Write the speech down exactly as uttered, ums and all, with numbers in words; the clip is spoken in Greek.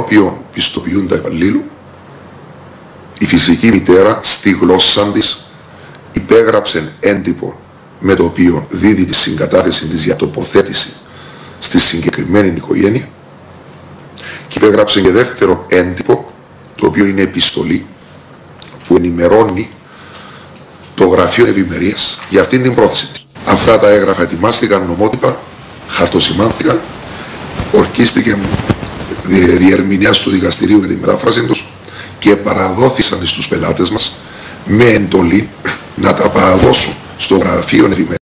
οποίο πιστοποιούν τα υπαλλήλου, η φυσική μητέρα στη γλώσσα της υπέγραψε έντυπο με το οποίο δίδει τη συγκατάθεση της για τοποθέτηση στη συγκεκριμένη οικογένεια και υπέγραψε και δεύτερο έντυπο, το οποίο είναι επιστολή που ενημερώνει το Γραφείο Ευημερίας για αυτήν την πρόθεση της. Αυτά τα έγγραφα ετοιμάστηκαν νομότυπα, χαρτοσημάνθηκαν, ορκίστηκε διερμηνέας του δικαστηρίου για τη μετάφραση τους και παραδόθησαν στους πελάτες μας με εντολή να τα παραδώσουν στο Γραφείο Ευημερίας.